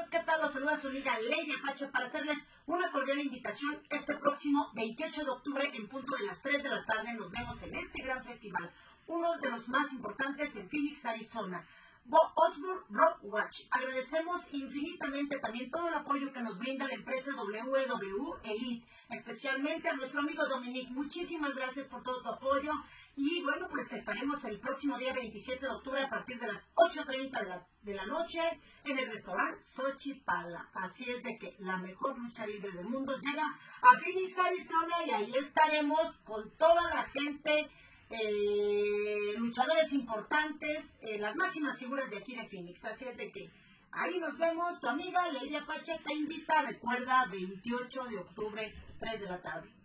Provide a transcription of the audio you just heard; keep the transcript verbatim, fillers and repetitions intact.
¿qué tal? Los saluda su amiga Lady Apache para hacerles una cordial invitación este próximo veintiocho de octubre en punto de las tres de la tarde. Nos vemos en este gran festival, uno de los más importantes en Phoenix, Arizona. Osborne Rock Watch. Agradecemos infinitamente también todo el apoyo que nos brinda la empresa doble u doble u Elite, especialmente a nuestro amigo Dominic. Muchísimas gracias por todo tu apoyo. Y bueno, pues estaremos el próximo día veintisiete de octubre a partir de las ocho treinta de la, de la noche en el restaurante Xochipala. Así es de que la mejor lucha libre del mundo llega a Phoenix, Arizona, y ahí estaremos con toda la gente. Eh, luchadores importantes, eh, las máximas figuras de aquí de Phoenix. Así es de que ahí nos vemos. Tu amiga Lady Apache te invita. Recuerda, veintiocho de octubre, tres de la tarde.